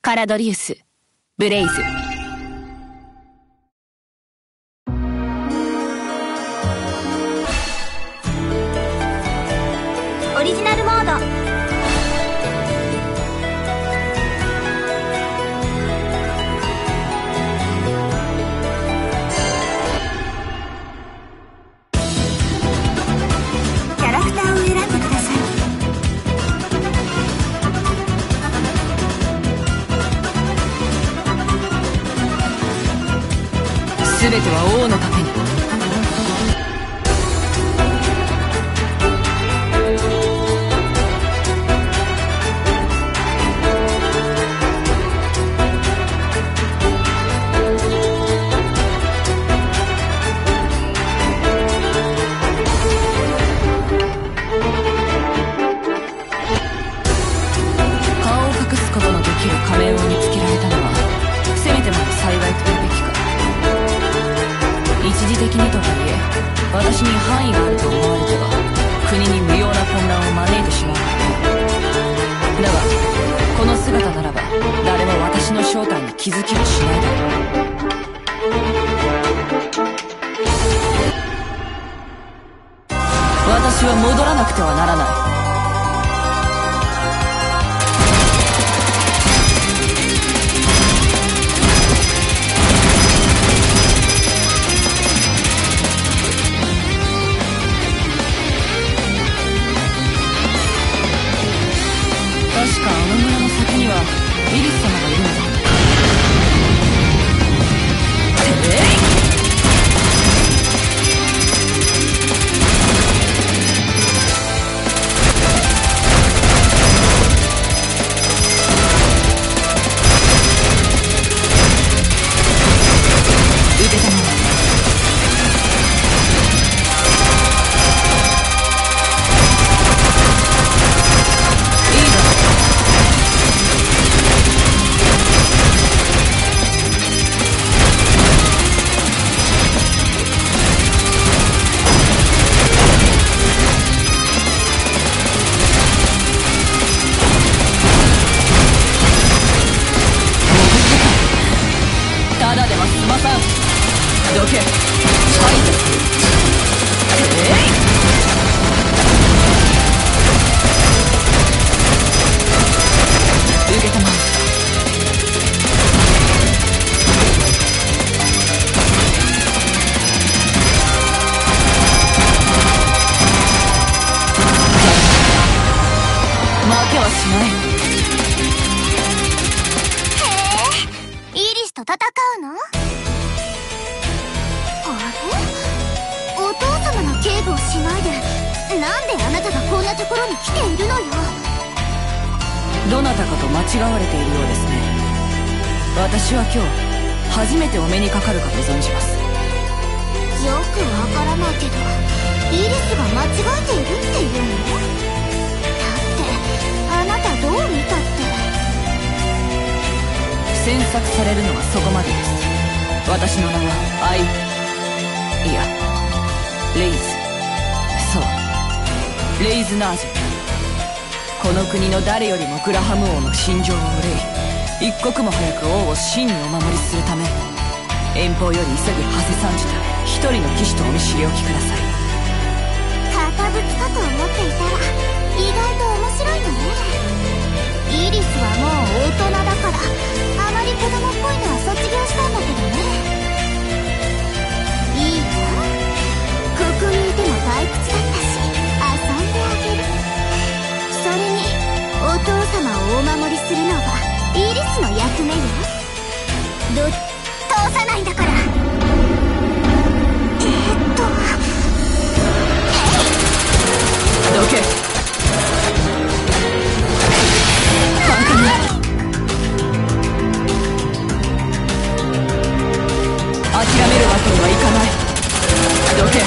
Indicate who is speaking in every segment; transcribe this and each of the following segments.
Speaker 1: カラドリウス、ブレイズ。
Speaker 2: オリジナルモード。キャラクターを選んでください。
Speaker 1: 全ては王のために。顔を隠すことのできる仮面を見つけられたのはせめてもの幸いと言うべきか。一時的にとはいえ私に範囲があると思われては国に無用な混乱を招いてしまう。だがこの姿ならば誰も私の正体に気づきはしないだろう。私は戻らなくてはならない。確かあの村の先にはイリス様がいるのだ。腕玉ただでは済まさん。どけ。はい受けたま負けはしない。
Speaker 2: イリスと戦うの？あれ？お父様の警護をしないでなんであなたがこんなところに来ているのよ。
Speaker 1: どなたかと間違われているようですね。私は今日初めてお目にかかるかと存じます。
Speaker 2: よくわからないけどイリスが間違えているっていうの？だってあなたどう見たって
Speaker 1: 詮索されるのはそこまでです。私の名はいやレイズ。そうレイズナージェ。この国の誰よりもグラハム王の心情を憂い一刻も早く王を真にお守りするため遠方より急ぐ馳せ参じた一人の騎士とお見知りおきください。
Speaker 2: 堅物かと思っていたら意外と面白いのね。イリスはもう大人だからあまり子供っぽいのは卒業したんだけどね。いいわ、ここにいても退屈だったし遊んであげる。それにお父様をお守りするのがイリスの役目よ。通さないんだから。
Speaker 1: どけ。簡単に諦めるわけにはいかない。どけ。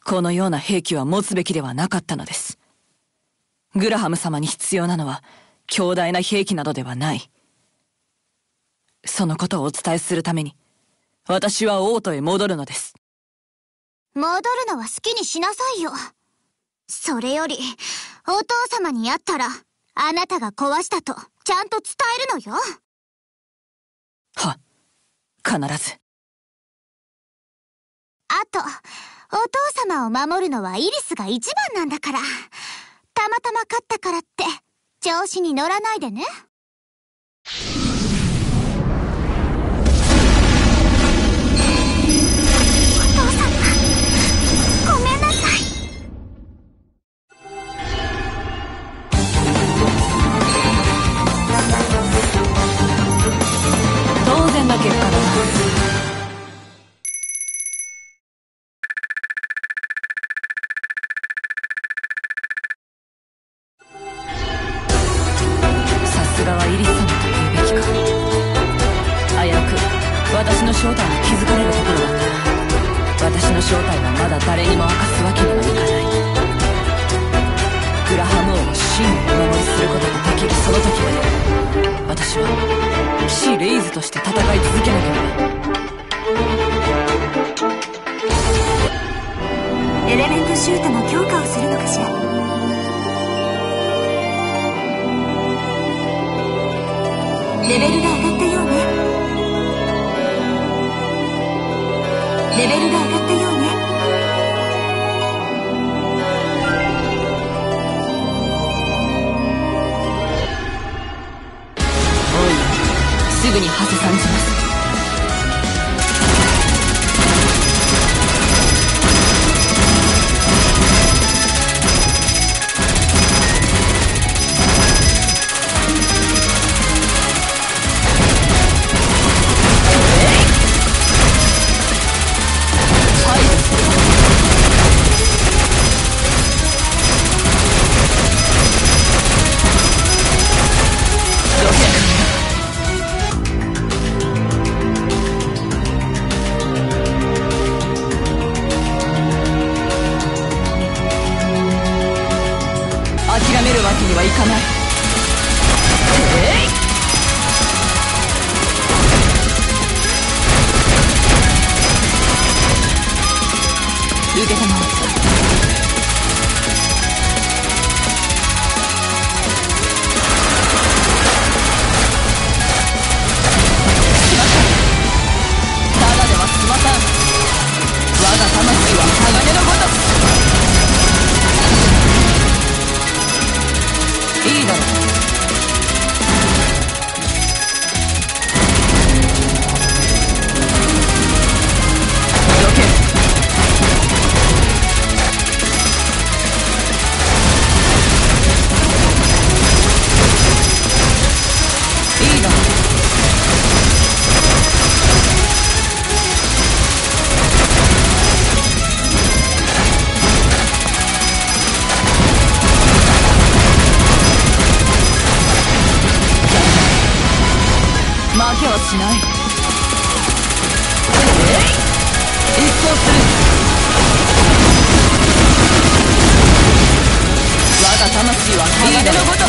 Speaker 1: このような兵器は持つべきではなかったのです。グラハム様に必要なのは強大な兵器などではない。そのことをお伝えするために、私は王都へ戻るのです。
Speaker 2: 戻るのは好きにしなさいよ。それより、お父様に会ったら、あなたが壊したと、ちゃんと伝えるのよ。
Speaker 1: は、必ず。
Speaker 2: あと、お父様を守るのはイリスが一番なんだから。たまたま勝ったからって、調子に乗らないでね。お父様、ごめんなさい。
Speaker 1: 当然な結果だな。イリス様と言うべきか。危うく私の正体に気づかれるところだったが、私の正体はまだ誰にも明かすわけにはいかない。グラハム王の真をお守りすることができるその時まで、私は騎士レイズとして戦い続けなけれ
Speaker 2: ば。エレメントシュートの強化をするのかしら。レベルが上がったようね。レベルが上がったようね。
Speaker 1: おい、すぐにハセさんじます。諦めるわけにはいかない。受けたまわった。しまった。ただでは済まさん。我が魂は鋼のごとく。いいだろう。どけ。いいだろう。負けはしない。一掃する。我が魂は鋼のごとく。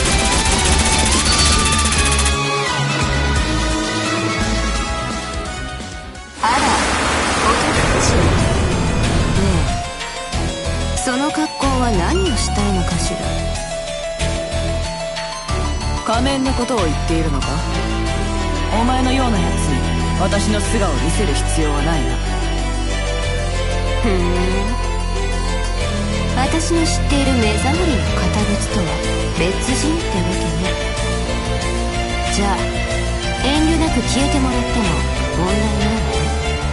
Speaker 2: あら、お客たち。ねえ、その格好は何をしたいのかしら。
Speaker 1: 仮面のことを言っているのか。お前のようなやつに私の素顔を見せる必要はないな。
Speaker 2: 私の知っている目障りの堅物とは別人ってわけね。じゃあ遠慮なく消えてもらっても問題ないわね。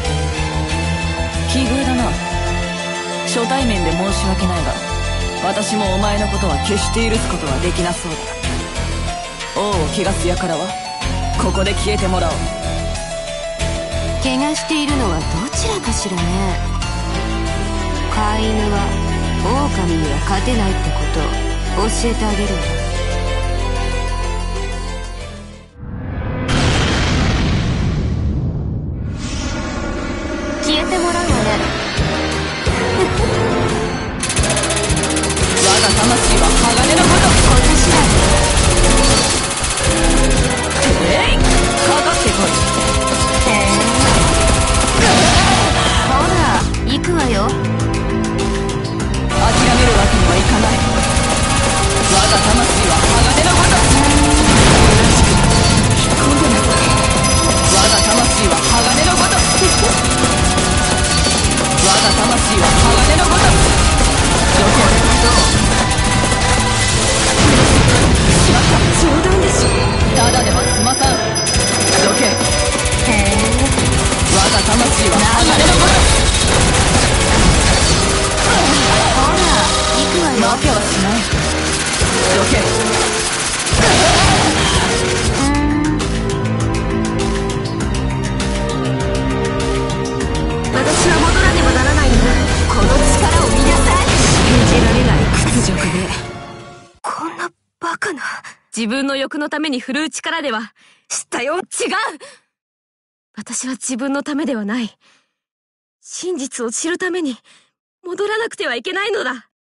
Speaker 1: 奇遇だな。初対面で申し訳ないが、私もお前のことは決して許すことはできなそうだ。王を汚す輩はここで消えてもらおう。
Speaker 2: 怪我しているのはどちらかしらね。飼い犬は狼には勝てないってことを教えてあげるわ。消えてもらうわね。
Speaker 3: 自分の欲のために振るう力では、
Speaker 4: 知ったよ。
Speaker 3: 違う！私は自分のためではない。真実を知るために、戻らなくてはいけないのだ。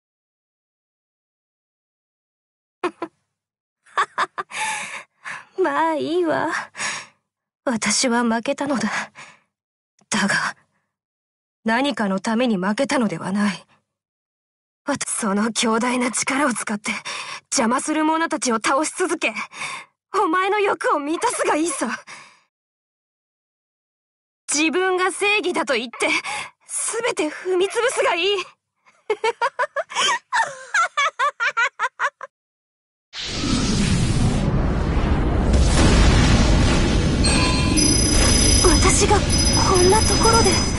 Speaker 4: まあいいわ。私は負けたのだ。だが、何かのために負けたのではない。その強大な力を使って邪魔する者たちを倒し続け、お前の欲を満たすがいいさ。自分が正義だと言って、すべて踏み潰すがいい。私がこんなところで。